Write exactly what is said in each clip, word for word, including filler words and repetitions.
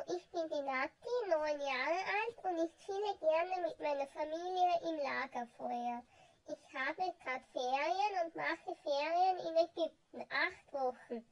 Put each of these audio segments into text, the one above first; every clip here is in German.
ich bin die Nati, neun Jahre alt und ich chille gerne mit meiner Familie im Lagerfeuer. Ich habe gerade Ferien und mache Ferien in Ägypten, acht Wochen.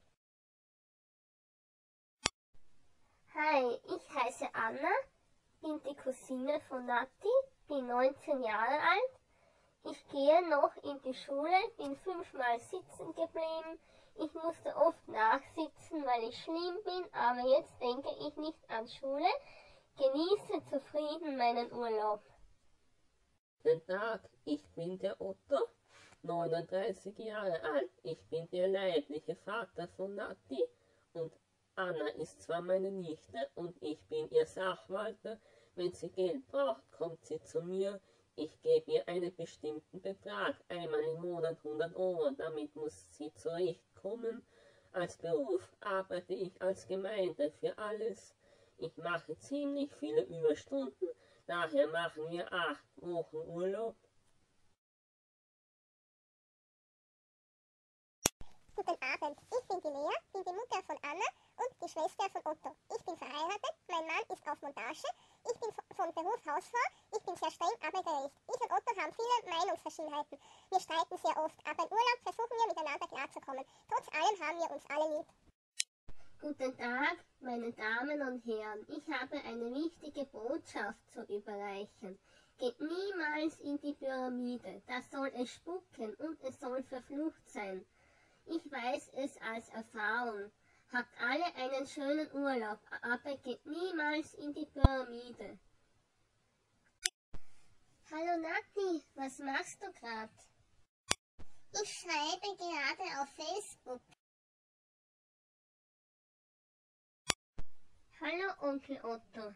Hi, ich heiße Anna, bin die Cousine von Nati, bin neunzehn Jahre alt. Ich gehe noch in die Schule, bin fünfmal sitzen geblieben. Ich musste oft nachsitzen, weil ich schlimm bin, aber jetzt denke ich nicht an Schule. Genieße zufrieden meinen Urlaub. Guten Tag, ich bin der Otto, neununddreißig Jahre alt. Ich bin der leibliche Vater von Nati und Anna ist zwar meine Nichte und ich bin ihr Sachwalter. Wenn sie Geld braucht, kommt sie zu mir. Ich gebe ihr einen bestimmten Betrag, einmal im Monat hundert Euro, damit muss sie zurechtkommen. Als Beruf arbeite ich als Gemeinde für alles. Ich mache ziemlich viele Überstunden, daher machen wir acht Wochen Urlaub. Guten Abend, ich bin die Lea, bin die Mutter von Anna und die Schwester von Otto. Ich bin verheiratet, mein Mann ist auf Montage, ich bin von Beruf Hausfrau, ich bin sehr streng, aber gerecht. Ich und Otto haben viele Meinungsverschiedenheiten. Wir streiten sehr oft, aber im Urlaub versuchen wir miteinander klarzukommen. Trotz allem haben wir uns alle lieb. Guten Tag, meine Damen und Herren. Ich habe eine wichtige Botschaft zu überreichen. Geht niemals in die Pyramide, da soll es spucken und es soll verflucht sein. Ich weiß es als Erfahrung. Habt alle einen schönen Urlaub, aber geht niemals in die Pyramide. Hallo Nati, was machst du gerade? Ich schreibe gerade auf Facebook. Hallo Onkel Otto.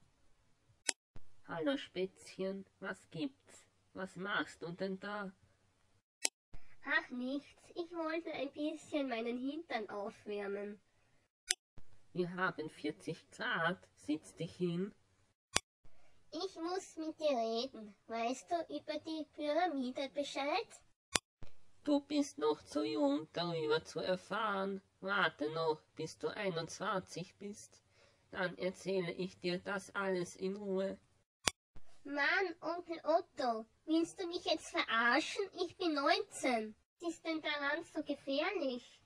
Hallo Spätzchen, was gibt's? Was machst du denn da? Ach nichts, ich wollte ein bisschen meinen Hintern aufwärmen. Wir haben vierzig Grad, setz dich hin. Ich muss mit dir reden. Weißt du über die Pyramide Bescheid? Du bist noch zu jung, darüber zu erfahren. Warte noch, bis du einundzwanzig bist. Dann erzähle ich dir das alles in Ruhe. Mann, Onkel Otto, willst du mich jetzt verarschen? Ich bin neunzehn. Was ist denn daran so gefährlich?